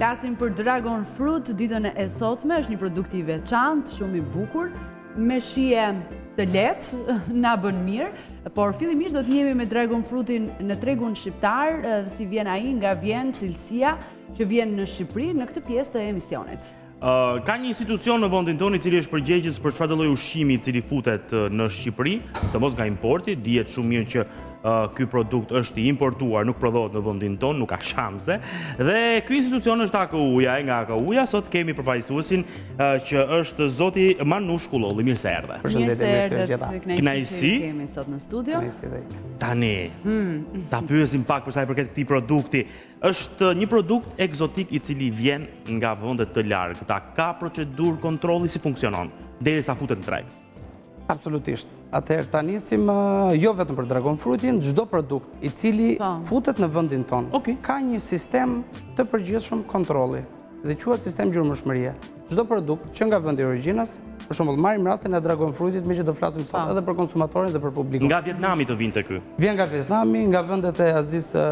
Flasim për Dragon Fruit, ditën e sotme, është një produkt i veçantë, shumë i bukur, me shije të lehtë, na bën mirë, por fillimisht do të jemi me Dragon Fruitin në tregun shqiptar, si vjen ai, nga vjen cilësia që vjen në Shqipëri në këtë pjesë të emisionit. Ka një institucion në vendin tonë i cili është përgjegjës për çfarëdo lloj ushqimi i cili futet në Shqipëri, domos nga importi, dihet shumë mirë që ky produkt është i importuar, nuk prodhohet në vendin tonë, nuk ka shanse. Dhe ky institucion është AKU-ja, nga AKU-ja sot kemi përfaqësuesin që është zoti Manush Kullolli. Mirë se erdhe. Kënaqësi kemi sot në studio. Tani, ta pyesim pak për sa i përket këtij produkti. Është një produkt ekzotik i cili vjen nga vende të largëta. Ka procedurë kontrolli, si funksionon derisa futet në treg? Absolutisht. Atëherë ta nisim jo vetëm për Dragon Fruitin, çdo produkt i cili futet në vendin tonë. Ka një sistem të përgjithshëm kontrolli dhe quhet sistem gjurmëshmërie. Çdo produkt që nga vendi i origjinës, për shembull marrim rastin e Dragon Fruitit, me që do flasim sot edhe për konsumatorin dhe për publikun. Nga Vietnami të vinte ky. Vjen nga Vietnami, nga vendet e Azisë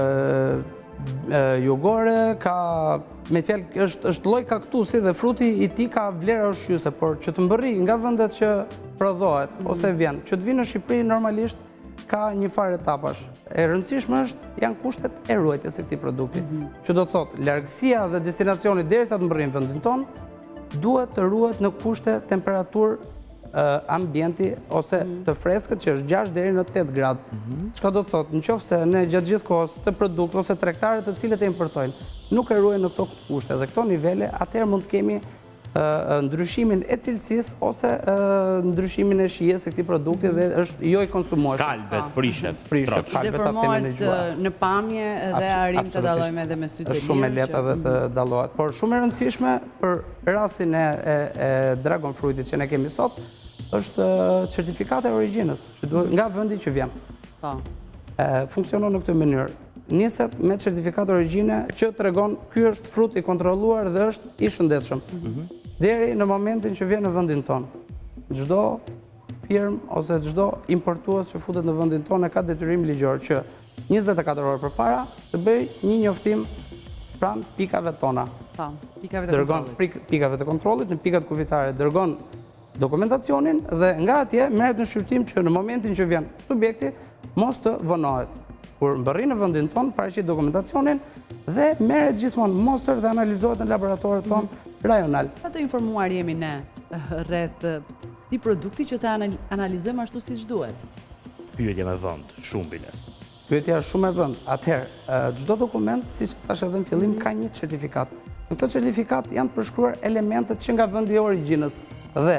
jugore, ka me fjalë është lloj kaktusi dhe fruti i tij ka vlera ushqyese, por që të mbërri nga vendet që prodhohet ose vjen, që të vinë në Shqipëri normalisht ka një farë etapash. E rëndësishme janë kushtet e ruajtjes së këtij produkti. Që do të thotë, largësia dhe destinacioni derisa të mbërrijë në vendin tonë duhet të ruhet në kushte temperaturë ambienti ose të freskët që është 6 deri në 8 gradë. Çka do të thotë, nëse ne gjatë gjithë kohës të produkt ose tregtarët të cilët e importojnë nuk e ruajnë në këto kushte dhe këto nivele, atëherë mund të kemi ndryshimin e cilësisë ose ndryshimin e shijes së këtij produkti dhe është jo i konsumuar. Kalbet, prishet, deformohet në pamje dhe arrim të dallojmë edhe me sytë e mirë. Është shumë e lehtë edhe të dallohet, por shumë e rëndësishme për rastin e Dragon Fruitit që ne kemi sot është certifikata e origjinës, që duhet nga vendi që vjen. Funksionon në këtë mënyrë. Niset me certifikat origjine që tregon ky është frut i kontrolluar dhe është i shëndetshëm. Deri në momentin që vjen në vendin tonë. Çdo firmë ose çdo importues që futet në vendin tonë ka detyrim ligjor që 24 orë përpara të bëj një njoftim pranë pikave tona. Dërgon pikave të kontrollit, në pikat kufitare dërgon dokumentacionin dhe nga atje merret në shqyrtim që në momentin që vjen subjekti mos të vonohet. Kur mbërri në vendin tonë, paraqit dokumentacionin dhe merret gjithmonë mostër dhe analizohet në laboratorët tonë rajonal. Sa të informuar jemi ne rreth këtij produkti që ta analizojmë ashtu siç duhet? Pyetje me vend, shumë biles. Pyetja është shumë e vend. Atëherë, çdo dokument, siç thash edhe në fillim, ka një certifikat. Në këtë certifikat janë përshkruar elementet që nga vendi i origjinës dhe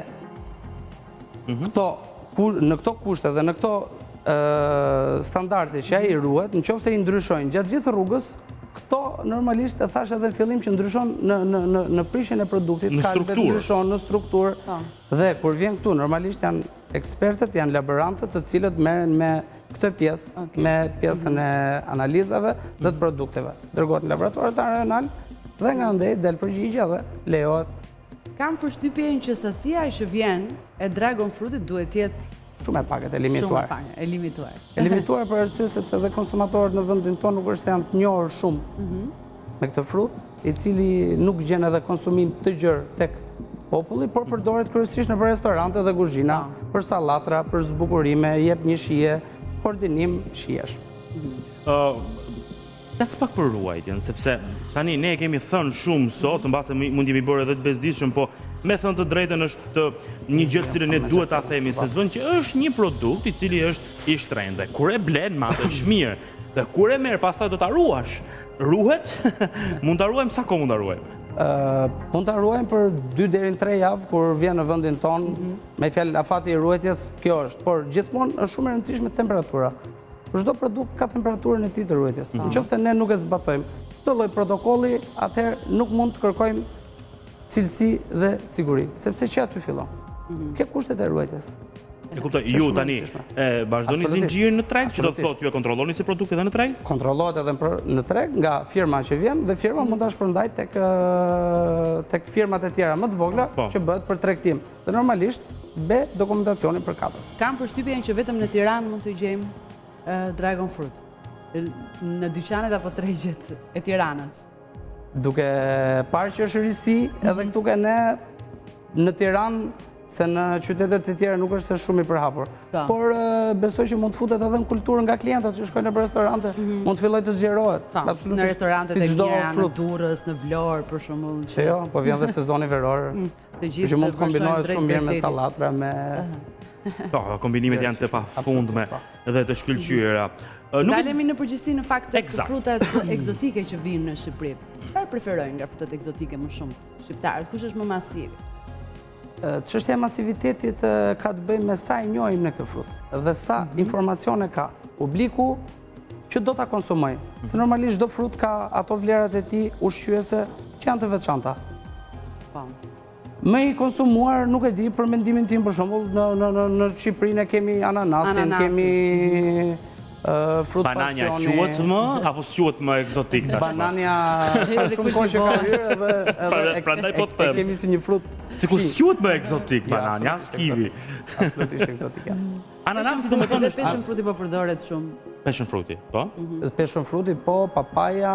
në këto kushte dhe në këto standarde që ai ruhet, nëse i ndryshojnë gjatë gjithë rrugës, këto normalisht e thash edhe në fillim që ndryshon në prishjen e produktit, ndryshon në strukturë dhe kur vjen këtu normalisht janë ekspertët, janë laborantët të cilët merren me këtë pjesë, me pjesën e analizave dhe të produkteve. Dërgohet në laboratorët rajonal dhe nga ndej del përgjigje dhe lejohet. Kam përshtypjen që sasia që vjen e Dragon Fruitit duhet të jetë shumë e pakët, e limituar. E limituar për arsye sepse dhe konsumatorët në vendin tonë nuk është se janë të njohur shumë me këtë frut, i cili nuk gjen edhe konsumim të gjerë tek populli, por përdoret kryesisht në restorante dhe kuzhina, për sallatra, për zbukurime, jep një shije, koordinim shijesh. Flas pak për ruajtjen, sepse tani ne e kemi thënë shumë sot, mbase mund jemi bërë edhe të bezdishëm, po me thënë të drejtën është një gjë që ne duhet ta themi se s'bën që është një produkt i cili është i shtrenjtë. Kur e blen me atë çmir dhe kur e merr pastaj do ta ruash, ruhet? Mund ta ruajmë sa kohë mund ta ruajmë? Mund ta ruajmë për 2 deri në 3 javë kur vjen në vendin tonë. Me fjalë afati i ruajtjes kjo është, por gjithmonë është shumë e rëndësishme temperatura. Për çdo produkt ka temperaturën e tij të ruajtjes. Nëse ne nuk e zbatojmë këtë lloj protokolli, atëherë nuk mund të kërkojmë cilësi dhe siguri, sepse që aty fillon. Ke kushtet e ruajtjes. E kuptoj, ju tani vazhdoni zinxhirin në treg, që do të thotë ju e kontrolloni si produkt edhe në treg? Kontrollohet edhe në treg nga firma që vjen dhe firma mund ta shpërndaj tek firmat e tjera më të vogla që bëhet për tregtim. Dhe normalisht be dokumentacionin për katës. Kam përshtypjen që vetëm në Tiranë mund të gjejmë Dragon Fruit. Në dyqanet apo tregjet e Tiranës. Duke parë që është risi, edhe këtu ke ne në Tiranë, se në qytetet e tjera nuk është shumë i përhapur. Por besoj që mund të futet edhe në kulturën nga klientët që shkojnë në restorante, mund të filloj të zgjerohet. Në restorantet e mira, në Durrës, në Vlorë, për shembull. Që jo, po vjen dhe sezoni veror. Që mund të kombinohet shumë mirë me sallatra, me... Po, kombinimet janë të pafundme dhe të shkëlqyera. Dalemi në përgjithësi në fakt të frutat egzotike që vinë në Shqipëri. Çfarë preferojnë nga frutat egzotike më shumë shqiptarët? Kush është më masiv? Çështja e masivitetit ka të bëjë me sa e njohim në këtë frutë dhe sa informacione ka publiku që do ta konsumojë. Se normalisht çdo frut ka ato vlerat e tij ushqyese që janë të veçanta. Më i konsumuar, nuk e di, për mendimin tim, për shembull, në Shqipërinë kemi ananasin, kemi frut pasioni. Banania quhet më apo s'quhet më egzotik tashmë? Banania ka shumë kohë që ka hyrë edhe kemi si një frut. Sikur s'quhet më egzotik banania, as kiwi. Absolutisht egzotik. Ananasi domethënë peshën fruti po përdoret shumë. Peshën fruti, po? Peshën fruti, po, papaja,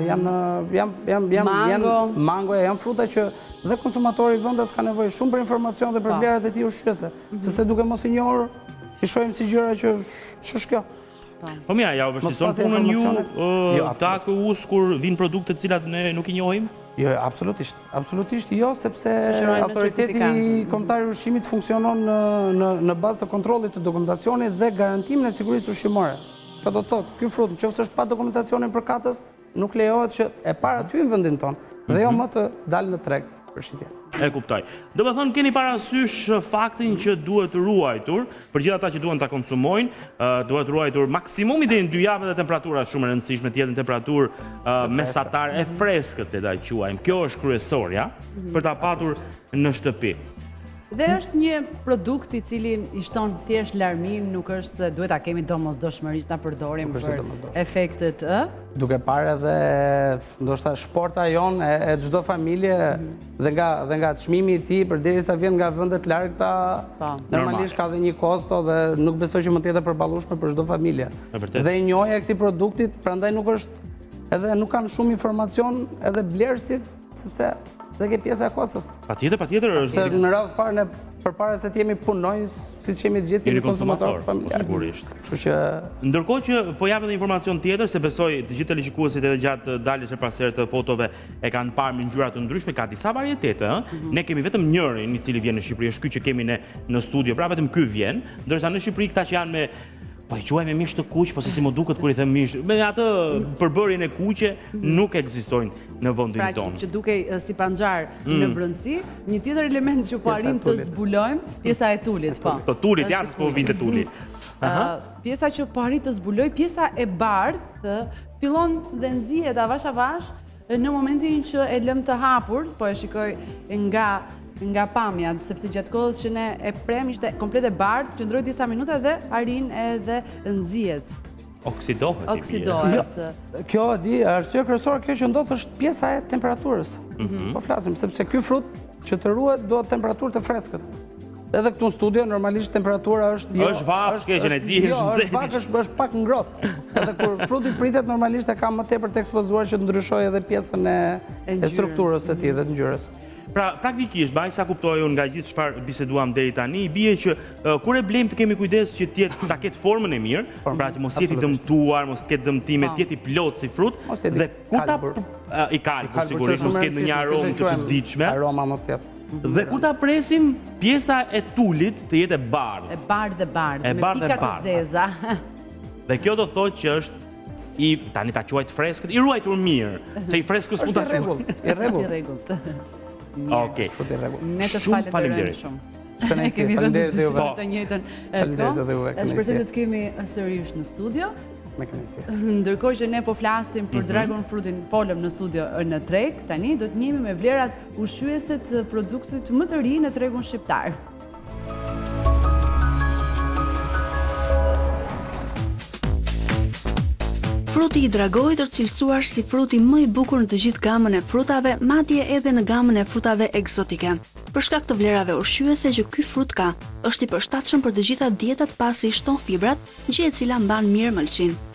mangoja, janë fruta që dhe konsumatori i vendas ka nevojë shumë për informacion dhe për vlerat e tij ushqyese, sepse duke mos i njohur, i shohim si gjëra që ç'është kjo. Po mira, ja u vështirëson punën ju ta us kur vinë produkte të cilat ne nuk i njohim? Jo, absolutisht jo, sepse autoriteti kombëtar i ushqimit funksionon në bazë të kontrollit të dokumentacionit dhe garantimin e sigurisë ushqimore. Çka do të thotë, ky frut nëse është pa dokumentacionin përkatës, nuk lejohet që e para të hyjë në vendin tonë dhe jo më të dalë në treg për shitje. E kuptoj. Do të thonë keni parasysh faktin që duhet ruajtur, për gjithë ata që duan ta konsumojnë, duhet ruajtur maksimumi deri në 2 javë dhe temperatura shumë e rëndësishme të jetë në temperaturë mesatare e freskët, le ta quajmë. Kjo është kryesorja për ta patur në shtëpi. Dhe është një produkt i cili i shton thjesht larmim, nuk është se duhet ta kemi domosdoshmërisht ta përdorim për efektet Duke parë edhe ndoshta shporta jon e çdo familje dhe nga çmimi i tij përderisa vjen nga vende të largëta, normalisht ka dhe një kosto dhe nuk besoj që mund të jetë përballueshme për çdo familje. Dhe njohja e këtij produktit, prandaj nuk kanë shumë informacion edhe blerësit, sepse dhe ke pjesa e kostës. Patjetër Se në radhë parë përpara se të jemi punonjës, siç jemi të gjithë jemi konsumator familjar. Sigurisht. Kështu që ndërkohë që po jap edhe informacion tjetër, se besoj të gjithë televizionistët edhe gjatë daljes së pasherë të fotove e kanë parë me ngjyra të ndryshme, ka disa varietete, Ne kemi vetëm njërin i cili vjen në Shqipëri, është ky që kemi ne në studio, pra vetëm ky vjen, ndërsa në Shqipëri këta që janë me po i quajmë mish të kuq, po se si më duket kur i them mish. Me atë përbërjen e kuqe nuk ekzistojnë në vendin tonë. Pra që dukej si panxhar në brendësi, një tjetër element që po arrim të zbulojmë, pjesa e tulit, po. Po tulit jashtë po vinte tuli. Pjesa që po arrit të zbuloj, pjesa e bardhë, fillon dhe nxihet avash avash në momentin që e lëm të hapur, po e shikoj nga pamja, sepse gjatë kohës që ne e prem ishte komplet e bardhë, qëndroi disa minuta dhe arin edhe nxihet. Oksidohet. Kjo arsye kryesore kjo që ndodh është pjesa e temperaturës. Po flasim sepse ky frut që të ruhet duhet temperaturë të freskët. Edhe këtu në studio normalisht temperatura është është vakë, keqen e di, është pak ngrohtë. Edhe kur fruti pritet normalisht e ka më tepër të ekspozuar që të ndryshojë edhe pjesën e strukturës së tij dhe të ngjyrës. Pra, praktikisht, baj sa kuptoj unë nga gjithë çfarë biseduam deri tani, i bie që kur e blejmë të kemi kujdes që ta ketë formën e mirë, pra që mos jetë i dëmtuar, mos ketë dëmtime, të jetë i plot si frut, dhe kur ta i kalbur sigurisht, mos ketë ndonjë aromë të çuditshme. Aroma mos jetë. Dhe kur ta presim, pjesa e tulit të jetë e bardhë. E bardhë, me pika të zeza. Dhe kjo do të thotë që është tani ta quajt freskët, i ruajtur mirë, se i freskës ku ta quajt. I rregullt. Okej. Ne të falenderojmë shumë. Ne kemi vënë të njëjtën kohë. Shpresoj të kemi sërish në studio. Ndërkohë që ne po flasim për dragon frutin, folëm në studio në treg, tani do të njihemi me vlerat ushqyese të produktit më të ri në tregun shqiptar. Fruti i dragojit është cilësuar si fruti më i bukur në të gjithë gamën e frutave, madje edhe në gamën e frutave egzotike. Për shkak të vlerave ushqyese që ky frut ka, është i përshtatshëm për të gjitha dietat pasi shton fibrat, gjë e cila mban mirë mëlçin.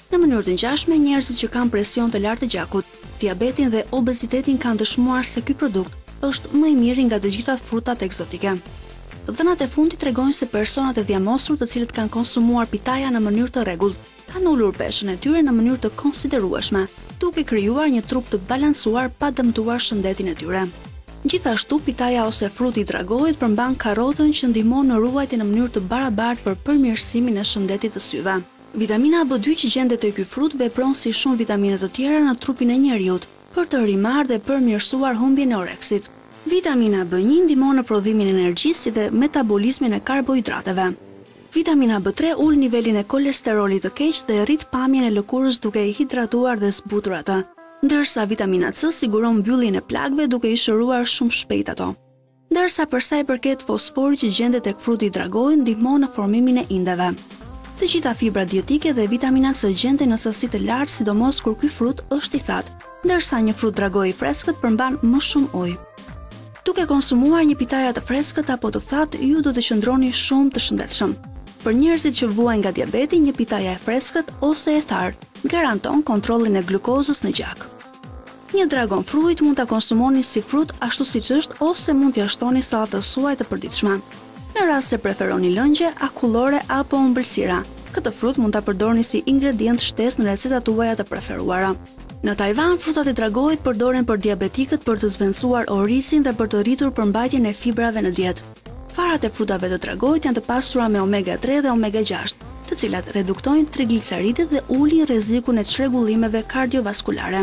Në mënyrë të ngjashme, njerëzit që kanë presion të lartë të gjakut, diabetin dhe obezitetin kanë dëshmuar se ky produkt është më i miri nga të gjitha frutat egzotike. Dhënat e fundit tregojnë se personat e dhjamosur të cilët kanë konsumuar pitaja në mënyrë të rregullt, kanë ulur peshën e tyre në mënyrë të konsiderueshme, duke krijuar një trup të balancuar pa dëmtuar shëndetin e tyre. Gjithashtu, pitaja ose fruti i dragoit përmban karotën që ndihmon në ruajtjen në mënyrë të barabartë për përmirësimin e shëndetit të syve. Vitamina B2 që gjendet te ky frut vepron si shumë vitamina të tjera në trupin e njeriut për të rimarrë dhe përmirësuar humbjen e oreksit. Vitamina B1 ndihmon në prodhimin e energjisë dhe metabolizmin e karbohidrateve. Vitamina B3 ul nivelin e kolesterolit të keq dhe rrit pamjen e lëkurës duke i hidratuar dhe zbutur atë, ndërsa vitamina C siguron mbylljen e plagëve duke i shëruar shumë shpejt ato. Ndërsa për sa i përket fosforit që gjendet tek fruti i dragoit ndihmon në formimin e indeve. Të gjitha fibrat dietike dhe vitamina C gjenden në sasi të lartë, sidomos kur ky frut është i thatë, ndërsa një frut dragoi i freskët përmban më shumë ujë. Duke konsumuar një pitaja të freskët apo të thatë, ju do të qëndroni shumë të shëndetshëm. Për njerëzit që vuajnë nga diabeti, një pitaja e freskët ose e tharë garanton kontrollin e glukozës në gjak. Një dragon fruit mund ta konsumoni si frut ashtu siç është ose mund t'i shtoni sallatës suaj të përditshme. Në rast se preferoni lëngje, akullore apo ëmbëlsira, këtë frut mund ta përdorni si ingredient shtesë në recetat tuaja të preferuara. Në Taiwan, frutat e dragoit përdoren për diabetikët për të zvendësuar orisin dhe për të rritur përmbajtjen e fibrave në dietë. Farat e frutave të dragoit janë të pasura me omega 3 dhe omega 6, të cilat reduktojnë trigliceridet dhe ulin rrezikun e çrregullimeve kardiovaskulare.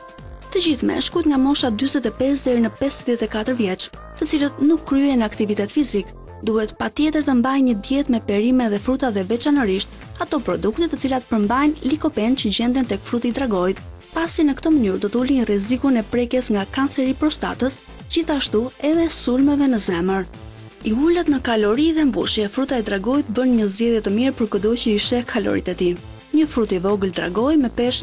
Të gjithë meshkujt nga mosha 45 deri në 54 vjeç, të cilët nuk kryejnë aktivitet fizik, duhet patjetër të mbajnë një dietë me perime dhe fruta dhe veçanërisht ato produkte të cilat përmbajnë likopen që gjenden tek fruti i dragoit, pasi në këtë mënyrë do të ulin rrezikun e prekjes nga kanceri i prostatës, gjithashtu edhe sulmeve në zemër. I ulët në kalori dhe mbushje, fruta e dragoit bën një zgjedhje të mirë për kudo që i sheh kaloritë e tij. Një frut i vogël dragoi me peshë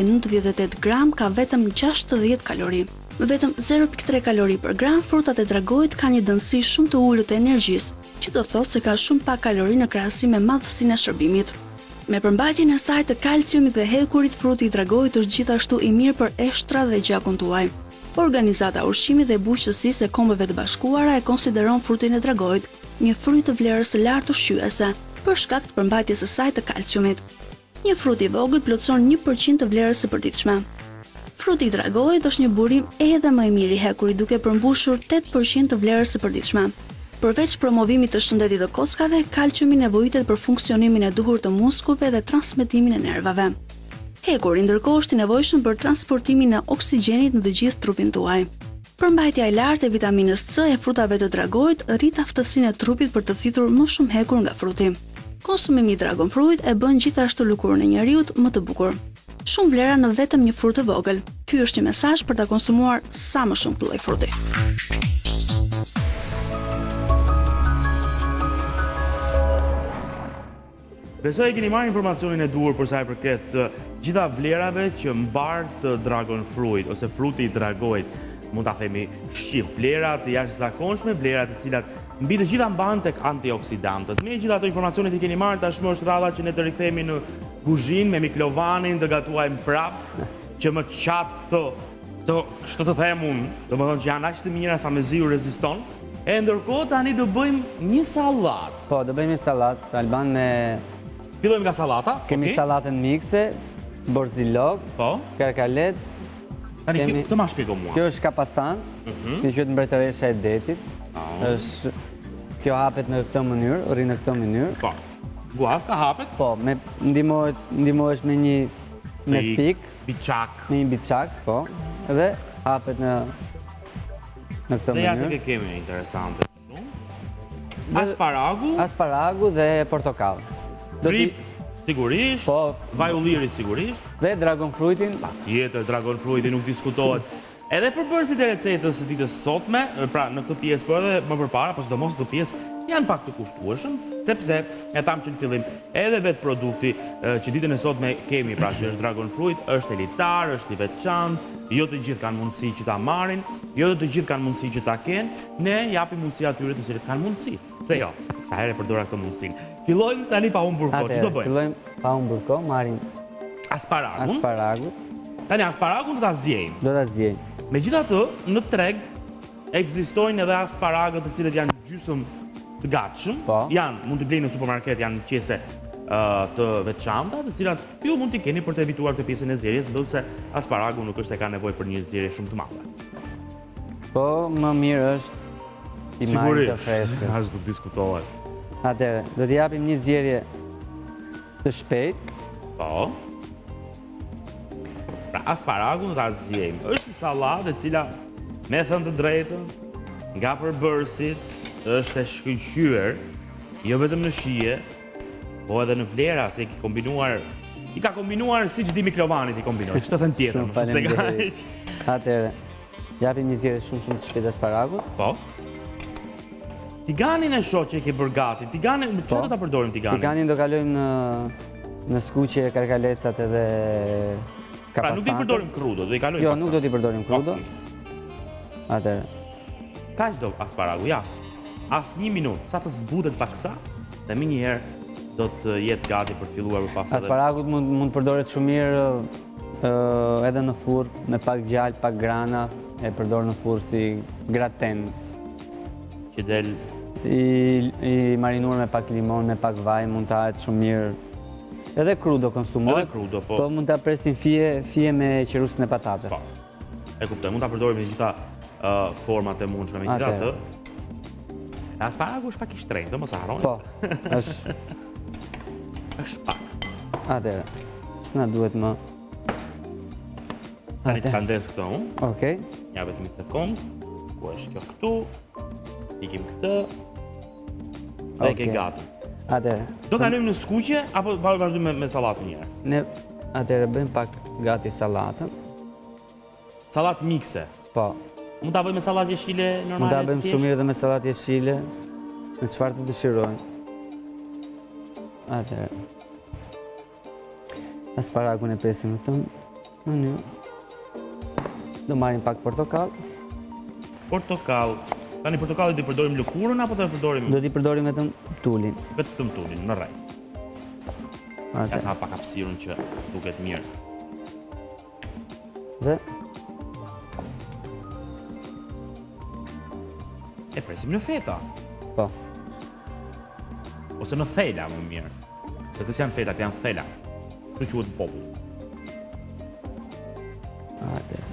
198 gram ka vetëm 60 kalori. Me vetëm 0.3 kalori për gram, frutat e dragoit kanë një dënësi shumë të ulët të energjisë, që do thotë se ka shumë pak kalori në krahasim me madhësinë e shërbimit. Me përmbajtjen e saj të kalciumit dhe hekurit, fruti i dragoit është gjithashtu i mirë për eshtrat dhe gjakun tuaj. Organizata e Ushqimit dhe Bujqësisë e Kombeve të Bashkuara e konsideron frutin e dragoit një frut të vlerës së lartë ushqyese për shkak të përmbajtjes së saj të kalciumit. Një frut i vogël plotëson 1% të vlerës së përditshme. Fruti i dragoit është një burim edhe më i mirë i hekurit, duke përmbushur 8% të vlerës së përditshme. Përveç promovimit të shëndetit të kockave, kalciumi nevojitet për funksionimin e duhur të muskujve dhe transmetimin e nervave. Hekuri ndërkohë është i nevojshëm për transportimin e oksigjenit në të gjithë trupin tuaj. Përmbajtja e lartë e vitaminës C e frutave të dragoit rrit aftësinë e trupit për të thithur më shumë hekur nga fruti. Konsumimi i dragon fruit e bën gjithashtu lëkurën e njeriut më të bukur. Shumë vlera në vetëm një frut të vogël. Ky është një mesazh për ta konsumuar sa më shumë këtë lloj fruti. Besoj e keni marrë informacionin e duhur për sa i përket gjitha vlerave që mbart dragon fruit ose fruti i dragoit. Mund ta themi shqip, vlera të jashtëzakonshme, vlera të cilat mbi të gjitha mban tek antioksidantët. Me gjitha ato informacionet i keni marrë, tashmë është rradha që ne të rikthehemi në kuzhinë me miklovanin, të gatuajmë prapë, që më qatë ç'të të them unë, domethënë që janë aq të mira sa meziu reziston. E ndërkohë tani do bëjmë një sallatë. Po, do bëjmë një sallatë, Alban me Fillojmë nga sallata. Kemi sallatën mikse, borzilok, karkalet. Tani këtë ma shpjego mua. Kjo është kapastan, kjo quhet mbretëresha e detit. Kjo hapet në këtë mënyrë, rri në këtë mënyrë. Po. Guaska hapet? Po, ndihmohesh me një pik, biçak. Me një biçak, po. Dhe hapet në këtë mënyrë. Dhe ja të kemi interesante shumë. Asparagu dhe portokall. Grip, sigurisht, vaj ulliri sigurisht. Dhe dragon fruitin. Patjetër, dragon fruitin nuk diskutohet. Edhe përbërësit e recetës së ditës sotme, pra në këtë pjesë për edhe më përpara, po sidomos në këtë pjesë janë pak të kushtueshëm, sepse e tham që në fillim edhe vetë produkti që ditën e sotme kemi, pra që është dragon fruit, është elitar, është i veçantë, jo të gjithë kanë mundësi që ta marrin, jo të gjithë kanë mundësi që ta kenë, ne japim mundësi atyre të cilët kanë mundësi. Dhe jo, sa herë përdora këtë mundësinë. Fillojmë tani pa humbur kohë, ç'do bëjmë? Fillojmë pa humbur kohë, marrim asparagun. Asparagut. Tani asparagun do ta zjejmë. Do ta zgjej. Megjithatë, në treg ekzistojnë edhe asparagët të cilët janë gjysmë të gatshëm. Po. Janë, mund t'i blejnë në supermarket, janë qese të veçanta, të cilat ju mund t'i keni për të evituar këtë pjesën e zjerjes, ndonëse asparagu nuk është se ka nevojë për një zjerje shumë të madhe. Po, më mirë është t'i marrim të freskët. Ashtu nuk diskutohet. Atëherë, do t'i japim një zgjerje të shpejt. Po. Pra asparagun do ta zgjejmë. Është një sallatë e cila me thënë të drejtën, nga përbërësit është e shkëlqyer, jo vetëm në shije, po edhe në vlera, se i ka kombinuar siç di Miklovanit i kombinoi. Ç'të thënë tjetër, Shumë faleminderit. Atëherë, japim një zgjerje shumë të shpejtë asparagut. Po. Tiganin e shoh që e ke bërë gati. Tiganin, çfarë do ta përdorim tiganin? Tiganin do kalojmë në skuqje karkalecat edhe kapasante. Pra nuk i përdorim krudo, do i kalojmë. Jo, nuk do t'i përdorim krudo. Atëherë. Kaq do asparagu, ja. As 1 minutë, sa të zbutet paksa, dhe më njëherë do të jetë gati për të filluar më pas. Asparagut mund përdoret shumë mirë edhe në furr, me pak gjallë, pak grana, e përdor në furr si graten. Që del I marinuar me pak limon, me pak vaj, mund të hahet shumë mirë. Edhe krudo konsumohet. Edhe krudo, po. Po mund ta presim fije me qerusën e patates. Po. E kuptoj, mund ta përdorim në gjitha format e mundshme me gjithatë. Asparagu është pak i shtrenjtë, mos e harroni. Po. Është pak. Atëherë. S'na duhet më. Tani të kandes këto unë. Okej. Ja vetëm një sekond. Ku është kjo këtu? Ikim këtë. Dhe ke gati. Atëherë. Do kalojmë në skuqje apo vazhdojmë me sallatën një herë? Ne atëherë bëjmë pak gati sallatën. Sallatë mikse. Po. Mund ta bëjmë me sallatë jeshile normale? Mund ta bëjmë shumë mirë edhe me sallatë jeshile, me çfarë të dëshirojnë. Atëherë. Asparagun e presim në këtë mënyrë. Do marrim pak portokall. Portokall. Tani portokallit do i përdorim lëkurën apo do e përdorim? Do t'i përdorim vetëm tulin. Vetëm tulin, në rregull. Ja Atëherë. ta pak hapësirën që duket mirë. Dhe E presim në feta. po. Ose në thela më mirë. Se kësë janë feta, këto janë thela. Kështu quhet popull. Atëherë.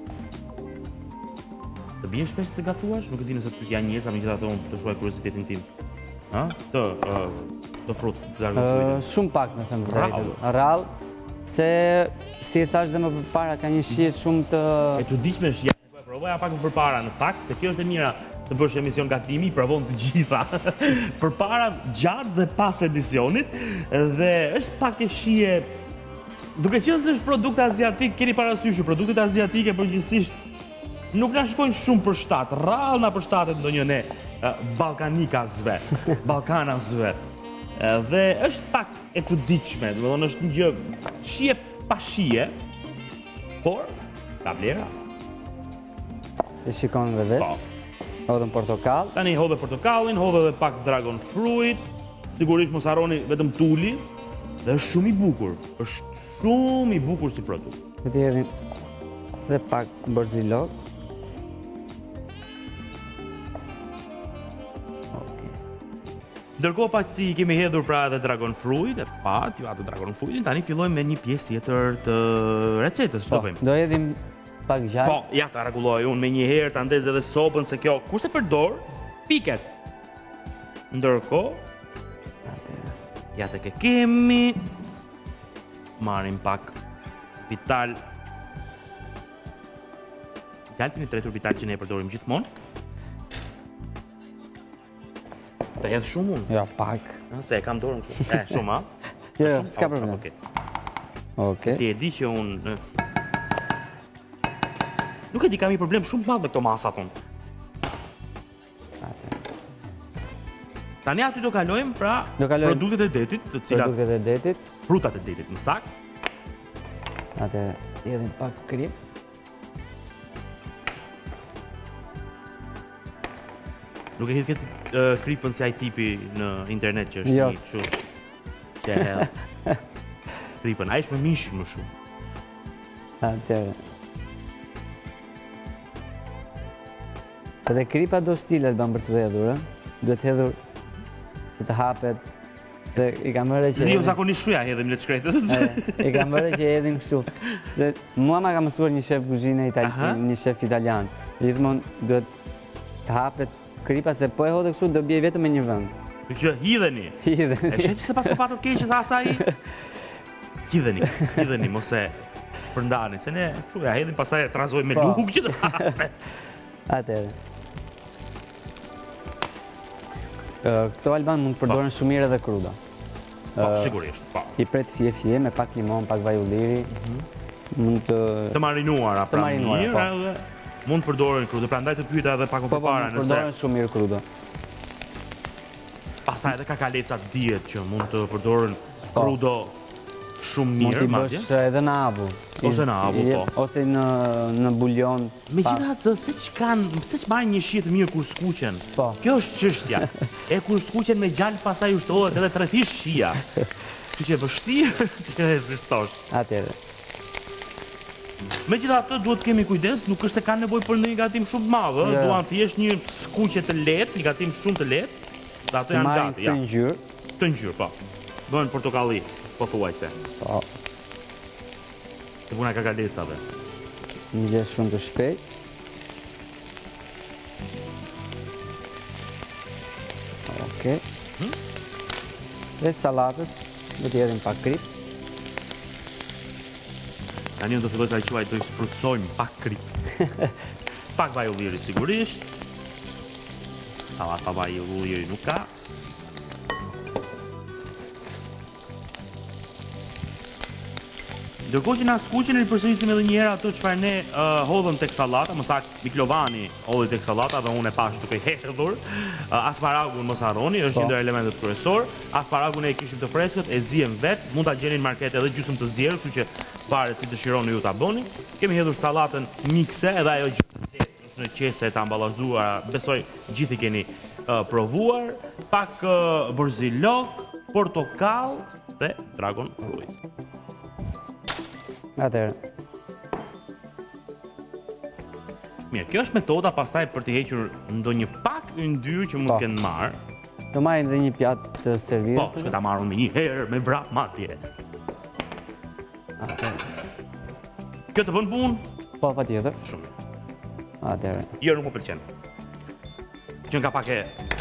Të bjen shpesh të gatuash? Nuk e di nëse të janë njerëz, megjithatë unë të shuaj kuriozitetin tim. Ha? Të frut, të largë frutit. Shumë pak, me thëmë drejtën. Rrallë, se si e thash dhe më përpara ka një shije shumë të... E çuditshme është ja, e provoja pak më përpara në fakt, se kjo është e mira të bësh emision gatimi, provon të gjitha. Përpara, gjatë dhe pas emisionit, dhe është pak e shije. Duke qenë se është produkt aziatik, keni parasysh produktet aziatike përgjithsisht nuk na shkojnë shumë për shtat, rrallë na përshtatet ndonjë ne ballkanikasve, ballkanasve. Dhe është pak e çuditshme, domethënë është një gjë shije pa shije, por ka vlera. Se shikon dhe vetë. Po. Hodhëm portokall. Tani hodhe portokallin, hodhe edhe pak dragon fruit, sigurisht mos harroni vetëm tuli, dhe është shumë i bukur. Është shumë i bukur si produkt. Këti hedhim dhe pak borzilok. Ndërkohë pas që i kemi hedhur pra edhe dragon fruit, e pat, ju atë dragon fruitin, tani fillojmë me një pjesë tjetër të recetës, ç'do bëjmë? Do hedhim pak gjallë. Po, ja ta rregulloj unë me një herë ta ndez edhe sopën se kjo kurse përdor piket. Ndërkohë, ja tek e kemi. Marrim pak vital. Gjalpin e tretur vital që ne e përdorim gjithmonë. Të hedh shumë unë. Jo, pak. Se e kam dorën shumë. Shumë, a? Jo, Shumë? s'ka problem. Okej. Okej. Ti e di që unë... Nuk e di, kam një problem shumë të madh me këto masat unë. Tani aty do kalojmë pra produktet e detit, të cilat Produktet e detit. frutat e detit më saktë. Atë hedhim pak krip. Nuk e hidh këtë kripën si ai tipi në internet që është Jo. një kështu. Që e hedh. kripën, a ish me mish më shumë. Atëherë. Edhe kripa do stilet ban për të hedhur, duhet hedhur që të hapet, se i kam vërë që... Jo, zakonisht shruja hedhim në të shkretët. I kam vërë që hedhim kështu, se mua ma ka mësuar një shef kuzhine, një shef italian, gjithmonë duhet të hapet kripa, se po e hodhe kështu, do bje vetëm me një vend. Që hidheni. Hidheni. E shetë që se pas ka patur keqës asaj? Hidheni, mos e përndani, se ne shruja hedhim, pasaj e trazoj me lukë që të hapet. Atëherë. Këto alban mund të përdoren shumë mirë edhe kruda. Po, sigurisht, po. I pret fije, me pak limon, pak vaj ulliri. Mund të... Të marinuara, pra mirë, edhe mund të përdoren kruda. Pra ndaj të pyeta edhe pak më përpara, nëse... Po, mund të përdoren shumë mirë kruda. Pastaj edhe kakalecat dihet që mund të përdoren krudo shumë mirë, madje. Mund t'i bësh edhe në avu. Ose në avu, po. Ose në buljon. Megjithatë, se ç'marrin një shit mirë kur skuqen. Po. Kjo është çështja. E kur skuqen me gjallë pastaj ushtohet edhe 3 fish shija. Kështu që e vështirë të rezistosh. Atëherë. Megjithatë, duhet të kemi kujdes, nuk është se ka nevojë për një gatim shumë të madh, duan thjesht një skuqje të lehtë, një gatim shumë të lehtë, dhe ato janë gati, ja. Të ngjyrë, po. Bëhen portokalli, pothuajse. Po. Të puna kakalecave. Një gjë shumë të shpejt. Okej. Dhe salatës, do t'i hedhim pak krip. Tani unë do filloj të quaj, do i sprucojmë pak krip. Pak vaj ulliri sigurisht. Salata vaj ulliri nuk ka. Ndërkohë që na skuqen, ripërsërisim edhe një herë ato çfarë ne hodhëm tek sallata, më saktë Miklovani hodhi tek sallata dhe unë e pash duke hedhur. Asparagun mos harroni, është një ndër elementet kryesor. Asparagun e kishim të freskët, e zihem vet, mund ta gjeni në market edhe gjysmë të zgjerë, kështu që varet si dëshironi ju ta bëni. Kemi hedhur sallatën mikse, edhe ajo gjysmë është në qese të amballazhuara, besoj gjithë i keni provuar, pak borzilok, portokall dhe dragon fruit. Atëherë. Mirë, kjo është metoda pastaj për të hequr ndonjë pak yndyrë që mund të kenë marrë. Do marrim edhe një pjatë të servitur. Po, shkë ta marrun me një herë, me vrap madje. Kjo të bën punë? Po, patjetër. Shumë. Atëherë. Jo, nuk më pëlqen. Që nga pak e...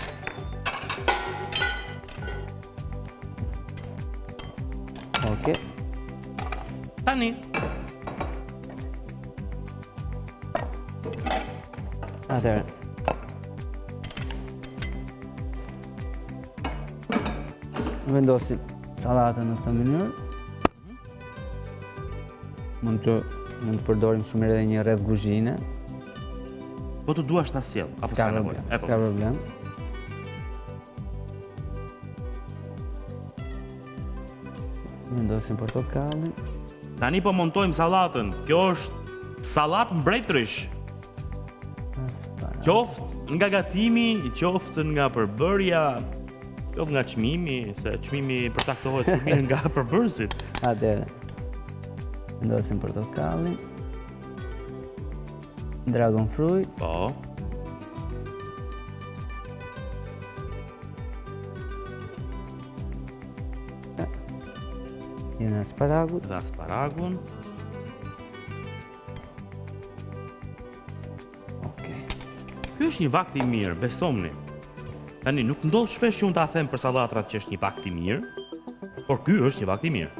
Okej. Tani. Atëherë. Vendosim salatën në këtë mënyrë. Mund të përdorim shumë edhe një rreth gruzhine. Po të duash ta sjell, apo s'ka nevojë? S'ka problem. Vendosim portokallin. Tani po montojmë sallatën. Kjo është sallatë mbretërish. Qoftë nga gatimi, qoftë nga përbërja, qoftë nga çmimi, se çmimi përcaktohet shumë mirë nga përbërësit. Atëherë. Vendosim portokallin. Dragon fruit. Po. Jene asparagut. Dhe asparagun. Okej. Ky është një vakt i mirë, besomni. Tani, nuk ndodh shpesh që unë ta them për sallatrat që është një vakt i mirë, por ky është një vakt i mirë.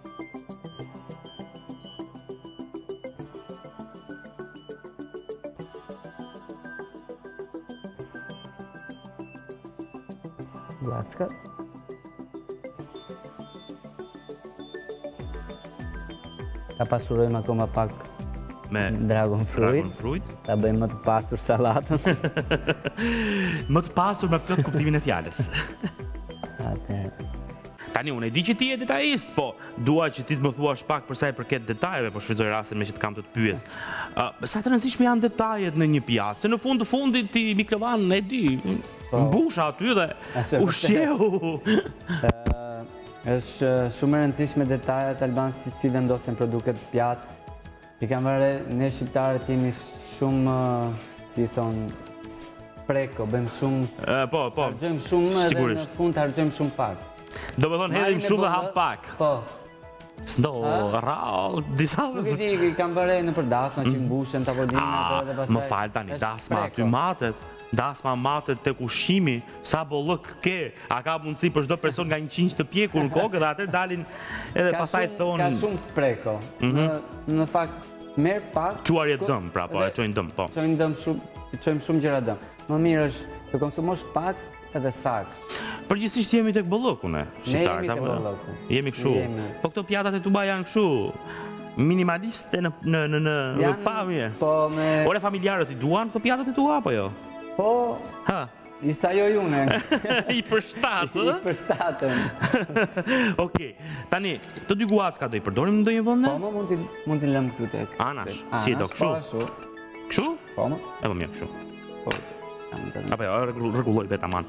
Blacka. Ta pasurojmë akoma pak me dragon fruit. Ta bëjmë më të pasur salatën. Më të pasur me plot kuptimin e fjalës. Atëherë. Tani, unë e di që ti je detajist, po dua që ti të më thuash pak për sa i përket detajeve, po shfrytëzoj rastin me që të kam të pyes. Sa të rëndësishme janë detajet në një pjatë, se në fund të fundit ti Miklovan e di, mbusha aty dhe ushqeu. është shumë e rëndësishme detajat albanë si vendosin produktet pjatë. I kam vërre, ne shqiptarët jemi shumë, si thonë, preko, bëjmë shumë... Hargjojmë shumë edhe në fund hargjojmë shumë pak. Do më thonë hedhim shumë dhe ham pak. Po. S'ndo, rao, disa... Nuk i di, i kam vërre në për dasma që mbushen, tavolinë, dhe pasaj... Më falë tani, dasma aty matet. Dasma matet të kushimi, sa bollëk ke, a ka mundësi për çdo person nga 100 të pjekur në kokë dhe atër dalin edhe pasaj thonë... Ka shumë spreko, në fakt merë pak... Quarje dëm, pra, po, e qojnë dëm, po. Qojnë dëm shumë gjëra dëm. Më mirë është të konsumosh pak edhe sak. Përgjithsisht jemi tek bollëku ne, shqiptarët. Ne jemi tek bollëku. Jemi kështu. Po këto pjatat e tuba janë kështu minimaliste në pamje. Ore familjarët i duan këto pjatat e tua, apo jo? Po, isa jo june. I përshtatë? I përshtatën. Okej, tani, të dy guacka do i përdorim në ndonjë vend? Po, mund t'i lëmë këtu tek. Anash, si e do kështu? Kështu? Po, më. E po mirë kështu. Po, apo jo, rregulloj vetë aman.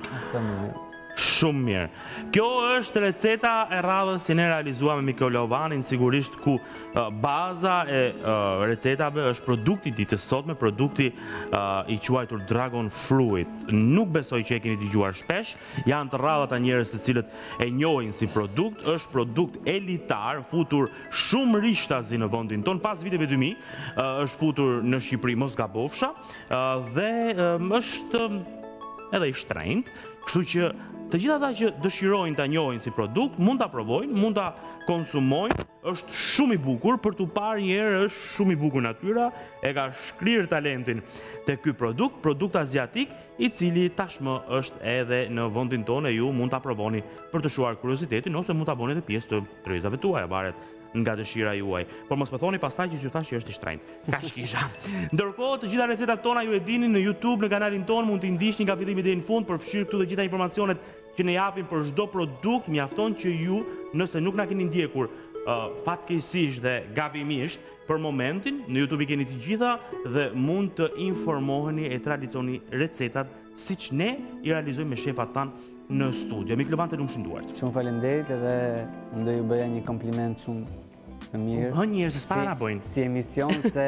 Shumë mirë. Kjo është receta e radhës që ne realizuam me Mikrolovanin, sigurisht ku baza e recetave është produkti ditës sotme, produkti i quajtur Dragon Fruit. Nuk besoj që e keni dëgjuar shpesh, janë të radhat a njerëz të cilët e njohin si produkt, është produkt elitar, futur shumë rishtazi në vendin ton, pas viteve 2000, është futur në Shqipëri, mos gabofsha, dhe është edhe i shtrenjtë, kështu që të gjithë ata që dëshirojnë ta njohin si produkt, mund ta provojnë, mund ta konsumojnë, është shumë i bukur, për t'u parë një herë është shumë i bukur natyra, e ka shkrirë talentin te ky produkt aziatik, i cili tashmë është edhe në vendin tonë, ju mund ta provoni për të shuar kuriozitetin ose mund ta bëni edhe pjesë të tryezave tuaja, varet nga dëshira juaj. Por mos më thoni pastaj që ju thash që është i shtrenjtë. Kaq kisha. Ndërkohë, të gjitha recetat tona ju e dini në YouTube, në kanalin ton, mund t'i ndiqni nga fillimi deri në fund, përfshirë këtu të gjitha informacionet që ne japim për çdo produkt, mjafton që ju, nëse nuk na keni ndjekur fatkeqësisht dhe gabimisht, për momentin, në YouTube i keni të gjitha dhe mund të informoheni e tradicioni recetat siç ne i realizojmë me shefat tanë në studio. Miklovan të lumshin duart. Shumë faleminderit edhe do ju bëja një kompliment shumë të mirë. Njerëz se s'para bojnë. Si emision se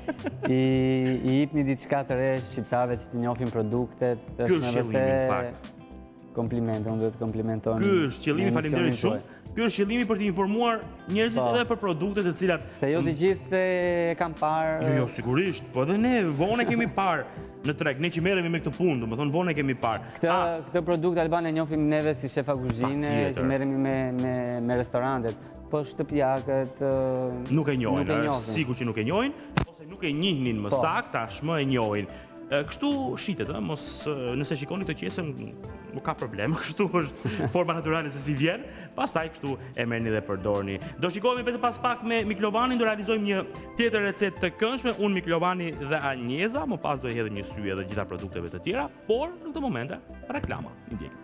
i jepni diçka të re shqiptarëve që të njohin produktet, është në vërtet kompliment, unë do të komplimentoj. Ky është qëllimi, faleminderit shumë. Ky është qëllimi për të informuar njerëzit edhe për produktet të cilat... Se jo të gjithë e kam parë... Jo, sigurisht, po edhe ne vonë kemi parë në treg, ne që merremi me këtë punë, do të thonë vonë kemi parë. Këtë produkt Alban e njohim neve si shefa kuzhine, që merremi me restorantet, po shtëpiakët... Nuk e njohin, sigur që nuk e njohin, ose nuk e njihnin më saktë, tashmë e njohin. Kështu shitet, nëse shikoni këtë qesën, nuk ka problem, kështu është forma naturale se si vjen, pastaj kështu e merrni dhe përdorni. Do shikojmë vetëm pas pak me Miklovanin, do realizojmë një tjetër recetë të këndshme, unë Miklovani dhe Anjeza, më pas do i hedhim një sy edhe gjitha produkteve të tjera, por në këtë momente reklama. Ndjekim.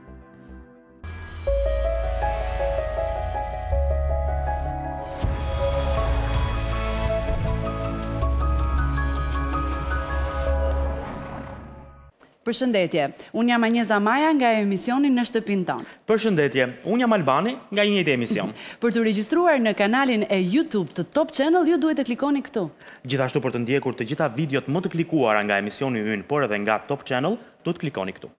Përshëndetje, unë jam Anjeza Maja nga emisioni Në shtëpinë tonë. Përshëndetje, unë jam Albani nga një njëjtë emision. Për të regjistruar në kanalin e YouTube të Top Channel, ju duhet të klikoni këtu. Gjithashtu për të ndjekur të gjitha videot më të klikuara nga emisioni ynë, por edhe nga Top Channel, duhet klikoni këtu.